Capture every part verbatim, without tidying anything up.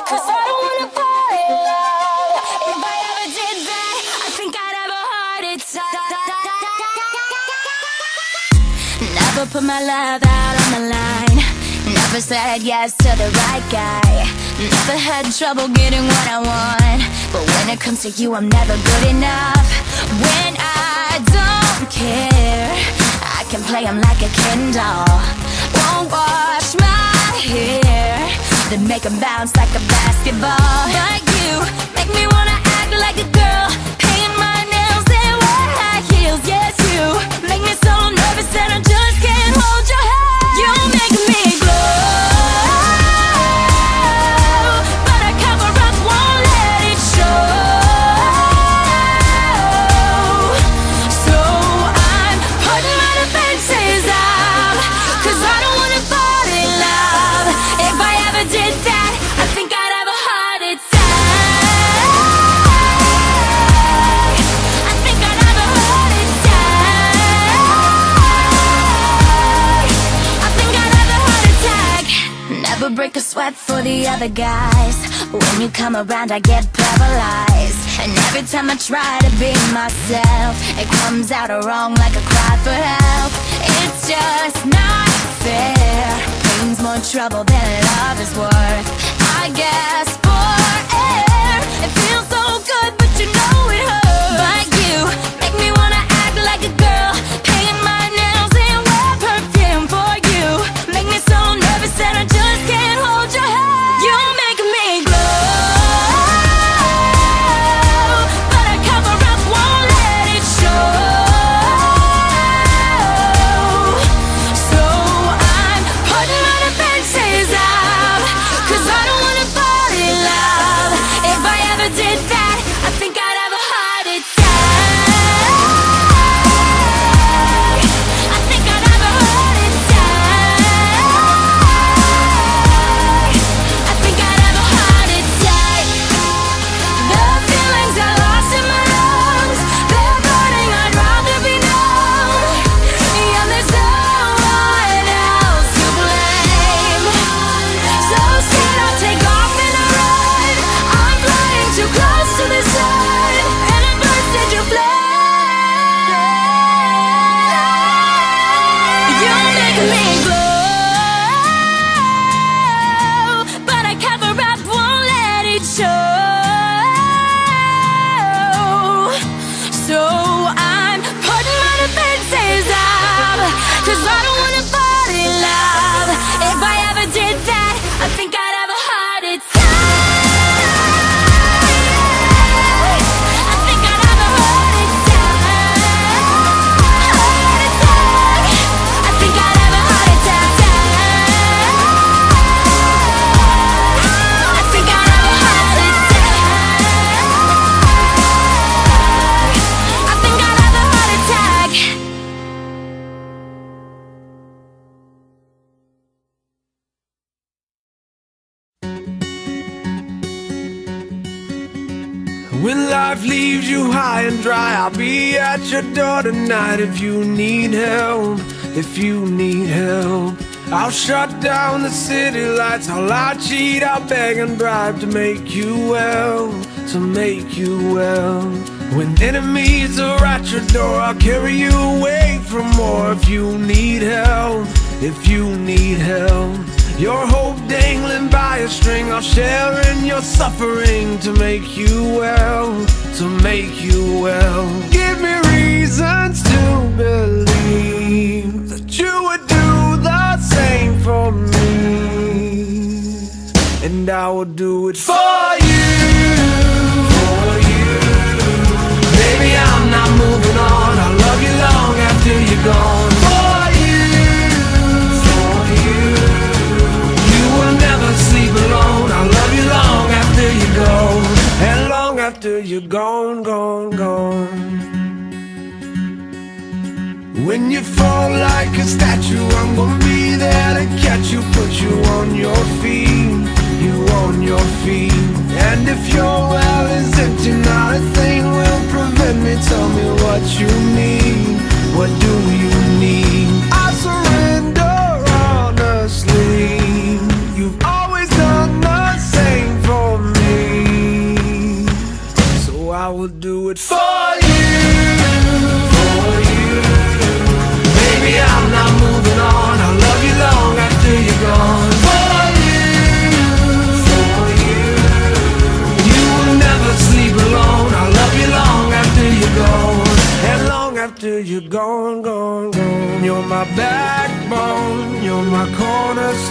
'cause I don't wanna fall in love. If I ever did that, I think I'd have a heart attack. Never put my love out on the line. Never said yes to the right guy. Never had trouble getting what I want. But when it comes to you, I'm never good enough. When I don't care, I can play him like a Ken doll. Won't wash my hair, then make him bounce like a basketball. But you make me wanna act like a girl, paint my nails and wear high heels. Yes, you make me so nervous that I just can't hold your hand. You make me glow, but I cover up, won't let it show. So I'm putting my defenses up, 'cause I don't wanna fall in love. If I ever did that, I think I'd have a heart attack. I think I'd have a heart attack. I think I'd have a heart attack. Never break a sweat for the other guys. When you come around, I get paralyzed. And every time I try to be myself, it comes out wrong like a cry for help. It's just not fair. Pain's more trouble than love is worth. I guess for air, it feels so good, but you know it hurts. But you make me wanna act like a girl, paint my nails and wear perfume for you. Make me so nervous that I just can't hold your hand. You make me glow, but I cover up, won't let it show. So I'm putting my defenses up, 'cause I don't wanna fall in love. If I ever did that, I think I'd have a heart attack. I think I'd have a heart attack. I think I'd have a heart attack. The feelings I lost in my lungs, they're burning, I'd rather be numb. Yeah, there's no one else to blame. So scared I'll take off and I run. I'm flying too close to the sun, and I burst into flame. You make me glow, but I cover up, won't let it show. So I'm putting my defenses up, 'cause I don't wanna fall in love. If I ever did that, I think I'd have a heart attack. I think I'd have a heart attack. Heart attack. I think I'd have a heart attack. I think I'd have a heart attack. I think I'd have a heart attack. When life leaves you high and dry, I'll be at your door tonight. If you need help, if you need help, I'll shut down the city lights. I'll lie, cheat, I'll beg and bribe to make you well, to make you well. When enemies are at your door, I'll carry you away from more. If you need help, if you need help, your hope dangling by a string, I'll share in your suffering to make you well, to make you well. Give me reasons to believe that you would do the same for me, and I will do it for you, for you. Baby, I'm not moving on. I'll love you long after you're gone. For you, for you. You will never sleep alone. I'll love you long after you go, and long after you're gone, gone, gone. When you fall like a statue, I'm gonna be there to catch you, put you on your feet, you on your feet. And if your well is empty, not a thing will prevent me. Tell me what you need, what do you need? I surrender honestly. You've always done the same for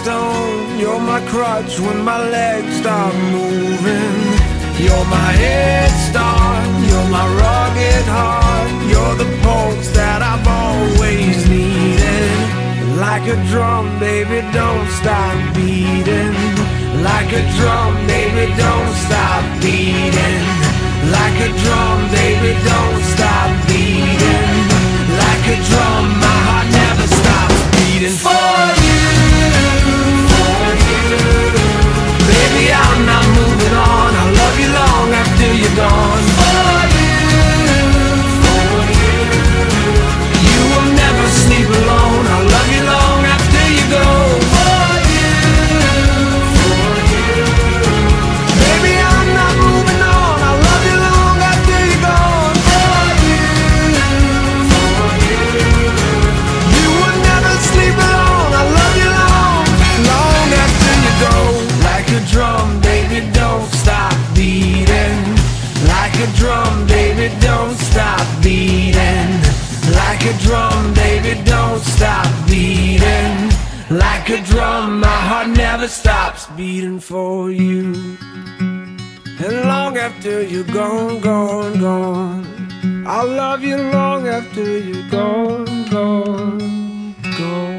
stone, you're my crutch when my legs stop moving. You're my head start, you're my rugged heart, you're the pulse that I've always needed. Like a drum, baby, don't stop beating. Like a drum, baby, don't stop beating. Like a drum, baby, don't stop beating. Like a drum, my heart never stops beating. For you, for you, baby, I'm not moving on. I'll love you long after you're gone. For you, for you, you will never sleep alone. I'll love you long after you go. For you, for you, baby, I'm not moving on. I'll love you long after you're gone. For you, for you, you will never sleep alone. I'll love you long, long after you go. Like a drum, baby, don't stop beating. Like a drum, baby, don't stop beating. Like a drum, baby, don't stop beating. Like a drum, my heart never stops beating for you. And long after you're gone, gone, gone, I'll love you long after you're gone, gone, gone.